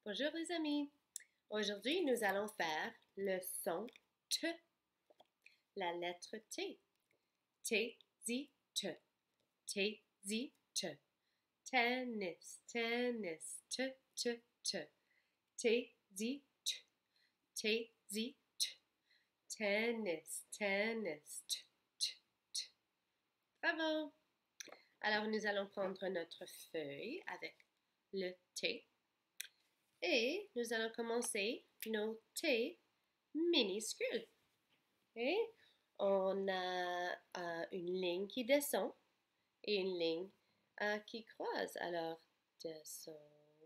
Bonjour les amis. Aujourd'hui, nous allons faire le son T, la lettre T. T, Z, T. T, Z, T. Tennis, tennis, T, T, T. T, Z, T. T, Z, T. Tennis, tennis, T, T, T. Bravo! Alors, nous allons prendre notre feuille avec le T. Et nous allons commencer nos T minuscules. Okay? On a une ligne qui descend et une ligne qui croise. Alors, descend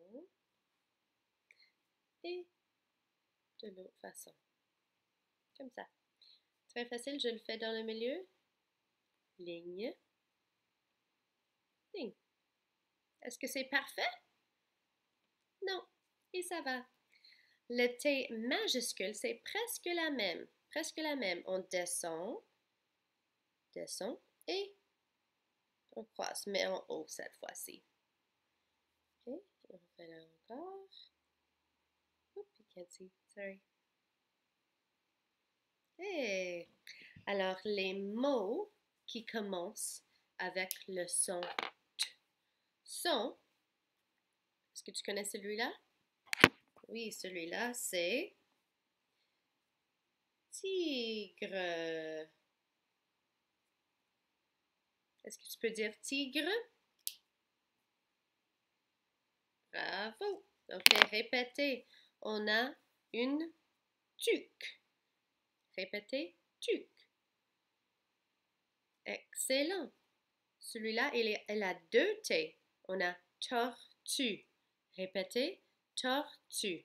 et de l'autre façon. Comme ça. Très facile, je le fais dans le milieu. Ligne, ligne. Est-ce que c'est parfait? Non. Et ça va. Le T majuscule, c'est presque la même. Presque la même. On descend, descend et on croise, mais en haut cette fois-ci. OK, on fait là encore. Oups, you can't see, sorry. Hey! Alors, les mots qui commencent avec le son T sont, est-ce que tu connais celui-là? Oui, celui-là, c'est tigre. Est-ce que tu peux dire tigre? Bravo. OK, répétez. On a une tuque. Répétez, tuque. Excellent. Celui-là, elle a deux T. On a tortue. Répétez, tortue.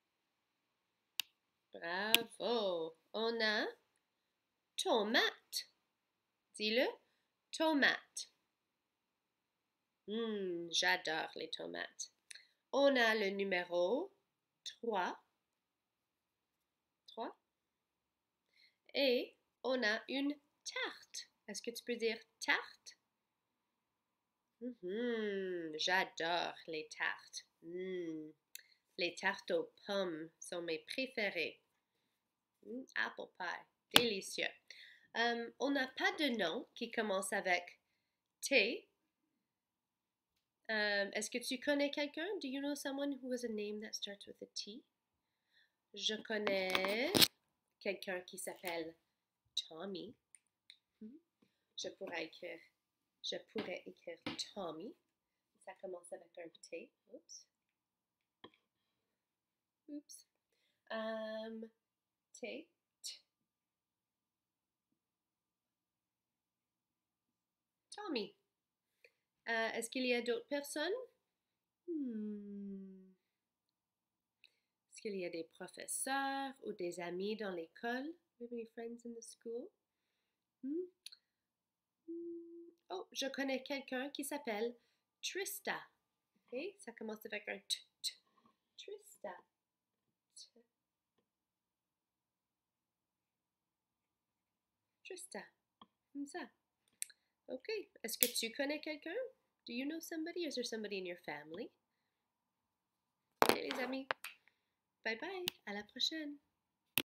Bravo. On a tomate. Dis-le, tomate. J'adore les tomates. On a le numéro 3. 3. Et on a une tarte. Est-ce que tu peux dire tarte? J'adore les tartes. Les tartes aux pommes sont mes préférées. Apple pie, délicieux. On n'a pas de nom qui commence avec T. Est-ce que tu connais quelqu'un? Do you know someone who has a name that starts with a T? Je connais quelqu'un qui s'appelle Tommy. Je pourrais écrire Tommy. Ça commence avec un T. Oups. Oups. T. T. Tommy. Est-ce qu'il y a d'autres personnes? Est-ce qu'il y a des professeurs ou des amis dans l'école? Do you have any friends in the school? Oh, je connais quelqu'un qui s'appelle Trista. Okay? Ça commence avec un T, T. Trista. T. Trista. Comme ça. OK. Est-ce que tu connais quelqu'un? Do you know somebody? Is there somebody in your family? OK, les amis. Bye bye. À la prochaine.